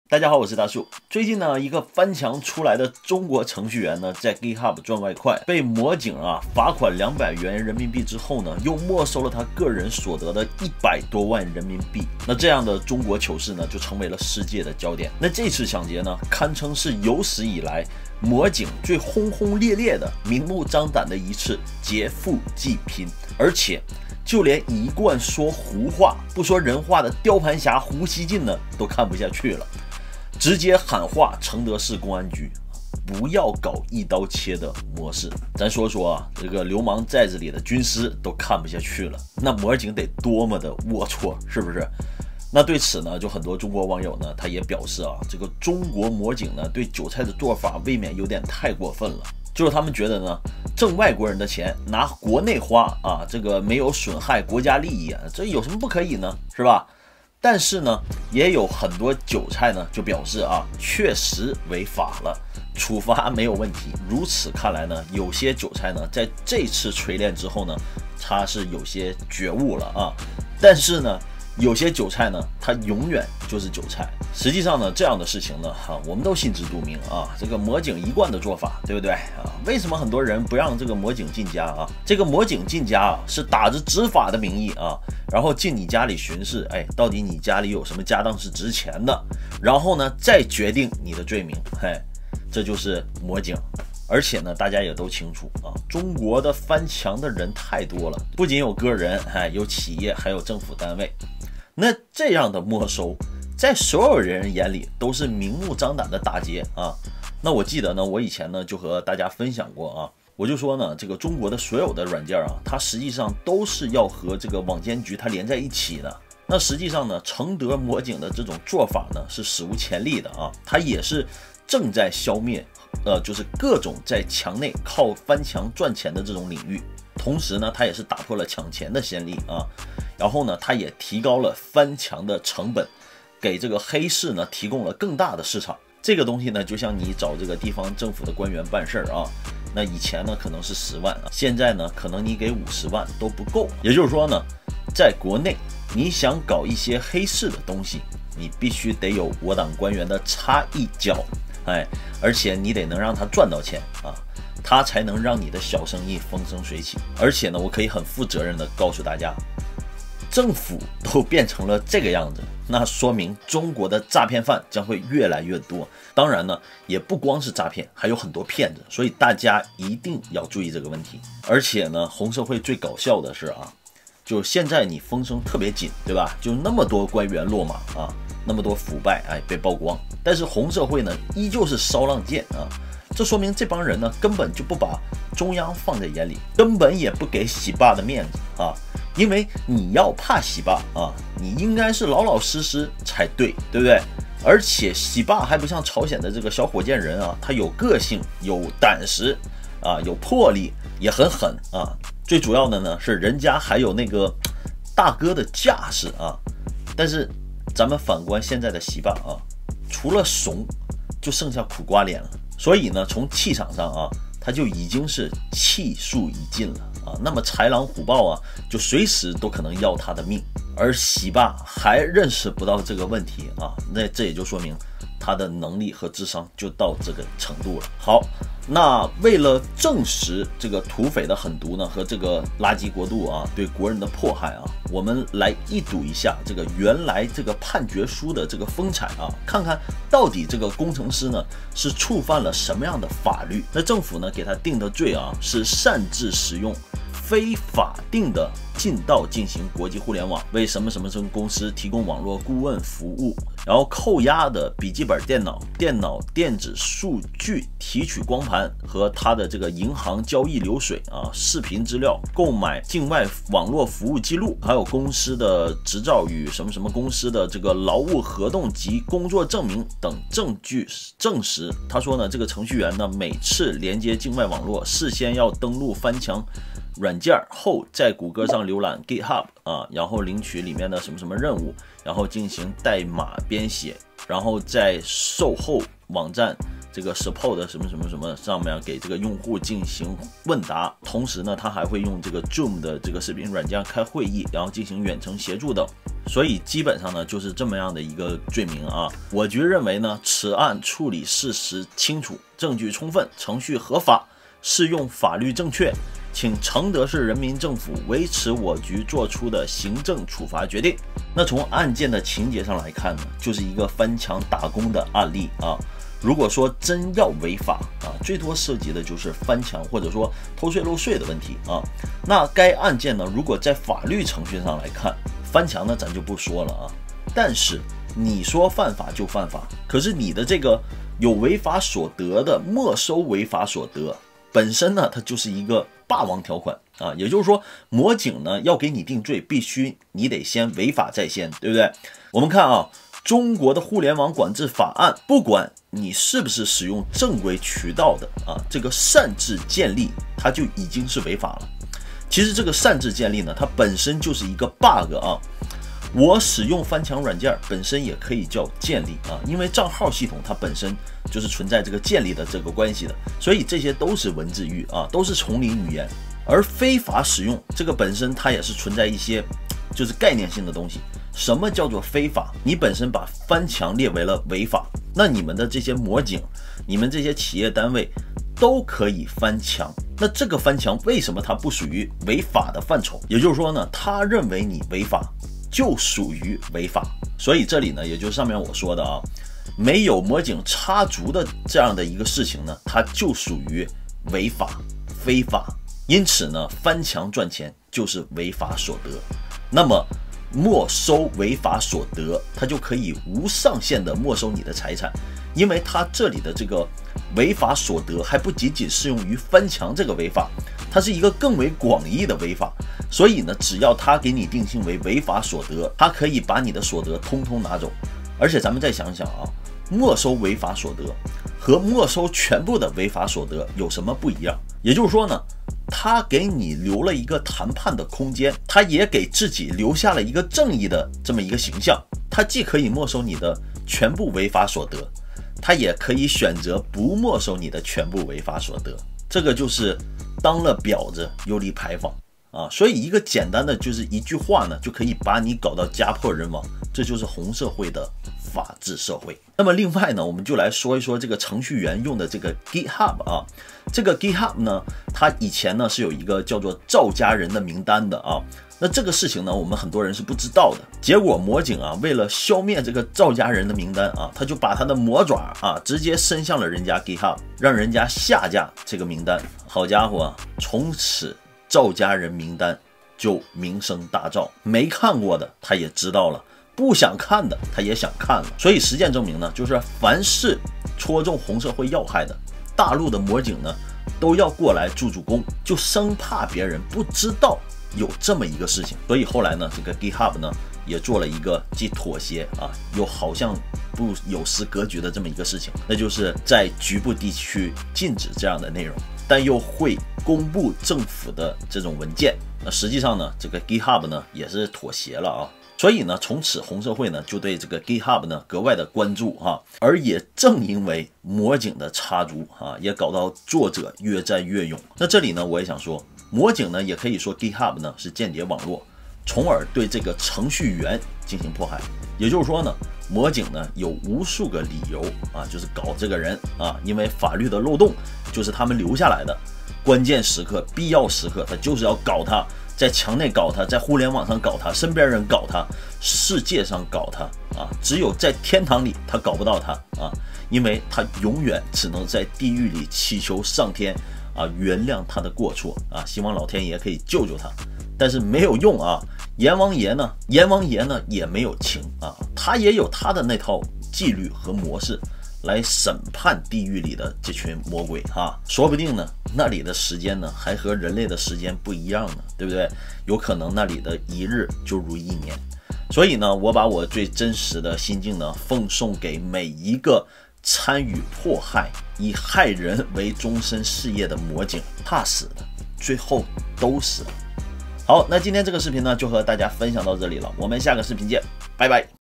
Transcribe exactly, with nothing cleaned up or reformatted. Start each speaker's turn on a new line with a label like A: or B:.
A: 大家好，我是大树。最近呢，一个翻墙出来的中国程序员呢，在 GitHub 赚外快，被魔警啊罚款两百元人民币之后呢，又没收了他个人所得的一百多万人民币。那这样的中国糗事呢，就成为了世界的焦点。那这次抢劫呢，堪称是有史以来魔警最轰轰烈烈的、明目张胆的一次劫富济贫，而且就连一贯说胡话不说人话的雕盘侠胡锡进呢，都看不下去了。直接喊话承德市公安局，不要搞一刀切的模式。咱说说啊，这个流氓寨子里的军师都看不下去了，那魔警得多么的龌龊，是不是？那对此呢，就很多中国网友呢，他也表示啊，这个中国魔警呢，对韭菜的做法未免有点太过分了。就是他们觉得呢，挣外国人的钱拿国内花啊，这个没有损害国家利益啊，这有什么不可以呢？是吧？但是呢，也有很多韭菜呢就表示啊，确实违法了，处罚没有问题。如此看来呢，有些韭菜呢在这次锤炼之后呢，他是有些觉悟了啊。但是呢，有些韭菜呢，他永远就是韭菜。实际上呢，这样的事情呢，哈，我们都心知肚明啊。这个魔警一贯的做法，对不对啊？为什么很多人不让这个魔警进家啊？这个魔警进家啊，是打着执法的名义啊，然后进你家里巡视，哎，到底你家里有什么家当是值钱的？然后呢，再决定你的罪名。嘿，这就是魔警。而且呢，大家也都清楚啊，中国的翻墙的人太多了，不仅有个人，哎，有企业，还有政府单位。那这样的没收，在所有人眼里都是明目张胆的打劫啊。那我记得呢，我以前呢就和大家分享过啊，我就说呢，这个中国的所有的软件啊，它实际上都是要和这个网监局它连在一起的。那实际上呢，承德魔警的这种做法呢是史无前例的啊，它也是正在消灭，呃，就是各种在墙内靠翻墙赚钱的这种领域。同时呢，它也是打破了抢钱的先例啊。然后呢，它也提高了翻墙的成本，给这个黑市呢提供了更大的市场。这个东西呢，就像你找这个地方政府的官员办事儿啊，那以前呢可能是十万啊，现在呢可能你给五十万都不够。也就是说呢，在国内你想搞一些黑市的东西，你必须得有我党官员的插一脚，哎，而且你得能让他赚到钱啊。他才能让你的小生意风生水起。而且呢，我可以很负责任的告诉大家，政府都变成了这个样子，那说明中国的诈骗犯将会越来越多。当然呢，也不光是诈骗，还有很多骗子，所以大家一定要注意这个问题。而且呢，红社会最搞笑的是啊，就现在你风声特别紧，对吧？就那么多官员落马啊，那么多腐败哎被曝光，但是红社会呢依旧是骚浪贱啊。这说明这帮人呢根本就不把中央放在眼里，根本也不给洗爸的面子啊！因为你要怕洗爸啊，你应该是老老实实才对，对不对？而且洗爸还不像朝鲜的这个小火箭人啊，他有个性、有胆识啊、有魄力，也很狠啊。最主要的呢是人家还有那个大哥的架势啊。但是咱们反观现在的洗爸啊，除了怂，就剩下苦瓜脸了。所以呢，从气场上啊，他就已经是气数已尽了啊。那么豺狼虎豹啊，就随时都可能要他的命。而洗爸还认识不到这个问题啊，那这也就说明他的能力和智商就到这个程度了。好，那为了证实这个土匪的狠毒呢和这个垃圾国度啊对国人的迫害啊，我们来一睹一下这个原来这个判决书的这个风采啊，看看到底这个工程师呢是触犯了什么样的法律。那政府呢给他定的罪啊是擅自使用非法定的进道进行国际互联网，为什么什么什么公司提供网络顾问服务，然后扣押的笔记本电脑、电脑电子数据提取光盘和他的这个银行交易流水啊、视频资料、购买境外网络服务记录，还有公司的执照与什么什么公司的这个劳务合同及工作证明等证据证实。他说呢，这个程序员呢每次连接境外网络，事先要登录翻墙软件后，在谷歌上浏览 GitHub 啊，然后领取里面的什么什么任务，然后进行代码编写，然后在售后网站这个 support 什么什么什么上面给这个用户进行问答，同时呢，他还会用这个 Zoom 的这个视频软件开会议，然后进行远程协助等。所以基本上呢，就是这么样的一个罪名啊。我局认为呢，此案处理事实清楚，证据充分，程序合法，适用法律正确，请承德市人民政府维持我局作出的行政处罚决定。那从案件的情节上来看呢，就是一个翻墙打工的案例啊。如果说真要违法啊，最多涉及的就是翻墙或者说偷税漏税的问题啊。那该案件呢，如果在法律程序上来看，翻墙呢咱就不说了啊。但是你说犯法就犯法，可是你的这个有违法所得的没收违法所得本身呢，它就是一个霸王条款啊。也就是说，魔警呢要给你定罪，必须你得先违法在先，对不对？我们看啊，中国的互联网管制法案，不管你是不是使用正规渠道的啊，这个擅自建立它就已经是违法了。其实这个擅自建立呢，它本身就是一个 bug 啊。我使用翻墙软件本身也可以叫建立啊，因为账号系统它本身就是存在这个建立的这个关系的，所以这些都是文字狱啊，都是丛林语言。而非法使用这个本身它也是存在一些就是概念性的东西。什么叫做非法？你本身把翻墙列为了违法，那你们的这些魔警，你们这些企业单位都可以翻墙。那这个翻墙为什么它不属于违法的范畴？也就是说呢，他认为你违法就属于违法。所以这里呢，也就是上面我说的啊，没有魔警插足的这样的一个事情呢，它就属于违法非法。因此呢，翻墙赚钱就是违法所得。那么没收违法所得，它就可以无上限的没收你的财产，因为它这里的这个违法所得还不仅仅适用于翻墙这个违法，它是一个更为广义的违法。所以呢，只要它给你定性为违法所得，它可以把你的所得通通拿走。而且咱们再想想啊，没收违法所得和没收全部的违法所得有什么不一样？也就是说呢，他给你留了一个谈判的空间，他也给自己留下了一个正义的这么一个形象。他既可以没收你的全部违法所得，他也可以选择不没收你的全部违法所得。这个就是当了婊子又立牌坊啊！所以一个简单的就是一句话呢，就可以把你搞到家破人亡。这就是红社会的法治社会。那么另外呢，我们就来说一说这个程序员用的这个 GitHub 啊。这个 GitHub 呢，它以前呢是有一个叫做造家人的名单的啊。那这个事情呢，我们很多人是不知道的。结果魔警啊，为了消灭这个造家人的名单啊，他就把他的魔爪啊直接伸向了人家 GitHub， 让人家下架这个名单。好家伙啊，从此造家人名单就名声大噪，没看过的他也知道了，不想看的他也想看了。所以实践证明呢，就是凡是戳中红社会要害的，大陆的魔警呢都要过来助助攻，就生怕别人不知道有这么一个事情。所以后来呢，这个 GitHub 呢也做了一个既妥协啊，又好像不有失格局的这么一个事情，那就是在局部地区禁止这样的内容，但又会公布政府的这种文件。那实际上呢，这个 GitHub 呢也是妥协了啊。所以呢，从此红社会呢就对这个 GitHub 呢格外的关注哈、啊，而也正因为魔警的插足啊，也搞到作者越战越勇。那这里呢，我也想说，魔警呢也可以说 GitHub 呢是间谍网络，从而对这个程序员进行迫害。也就是说呢，魔警呢有无数个理由啊，就是搞这个人啊，因为法律的漏洞就是他们留下来的，关键时刻、必要时刻，他就是要搞他。在墙内搞他，在互联网上搞他，身边人搞他，世界上搞他啊！只有在天堂里他搞不到他啊，因为他永远只能在地狱里祈求上天啊原谅他的过错啊，希望老天爷可以救救他。但是没有用啊，阎王爷呢，阎王爷呢也没有情啊，他也有他的那套纪律和模式来审判地狱里的这群魔鬼哈，说不定呢，那里的时间呢还和人类的时间不一样呢，对不对？有可能那里的一日就如一年。所以呢，我把我最真实的心境呢奉送给每一个参与迫害、以害人为终身事业的魔警，怕死的最后都死了。好，那今天这个视频呢就和大家分享到这里了，我们下个视频见，拜拜。